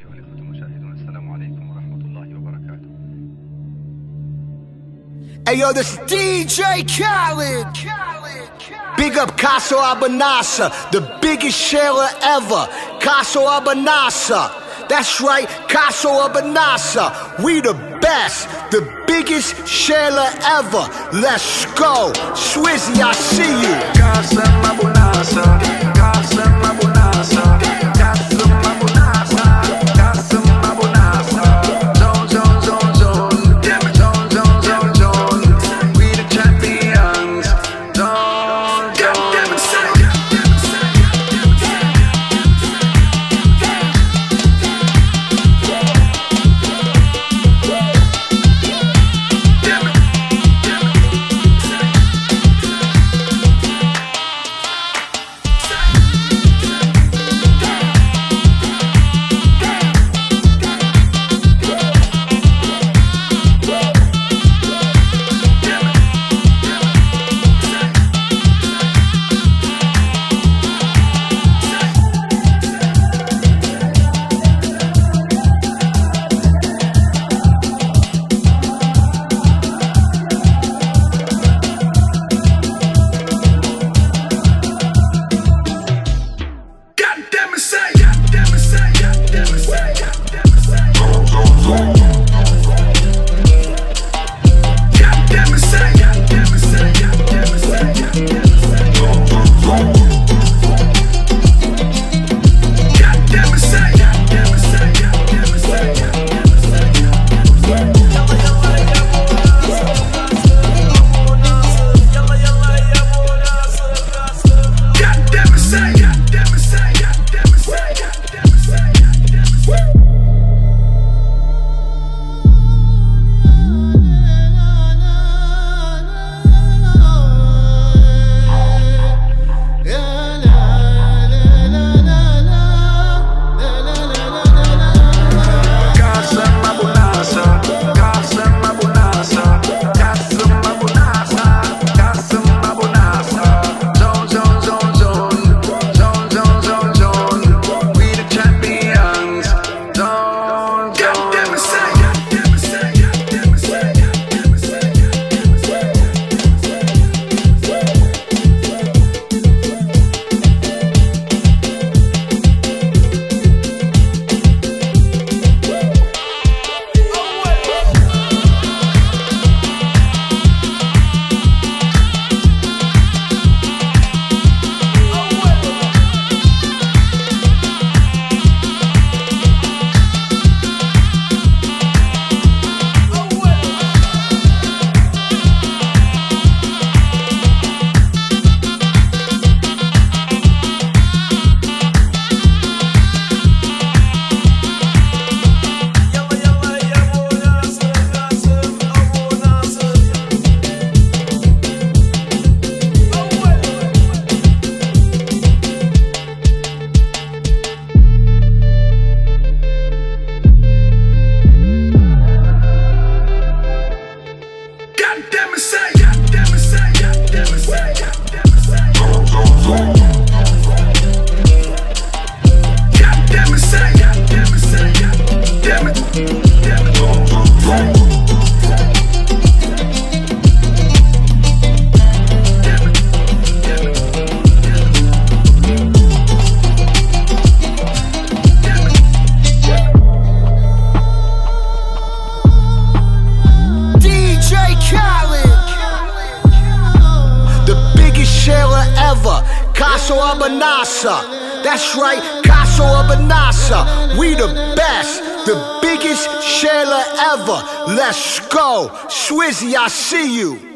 أيها الإخوة المشاهدون، السلام عليكم ورحمة الله وبركاته. Hey yo, this is DJ Khaled. Big up Caso Abanasa, the biggest sharer ever. Caso Abanasa, that's right, Caso Abanasa. We the best, the biggest sharer ever. Let's go, Swizzy, I see you. Casa Abanasa, Casa Abanasa, Casa Abanasa, Casa Abanasa. Zone, zone, zone, zone, zone, zone, zone, zone. We the champions. Zone, Caso Abanasa, that's right, Caso Abanasa. We the best, the biggest sharer ever. Let's go, Swizzy, I see you.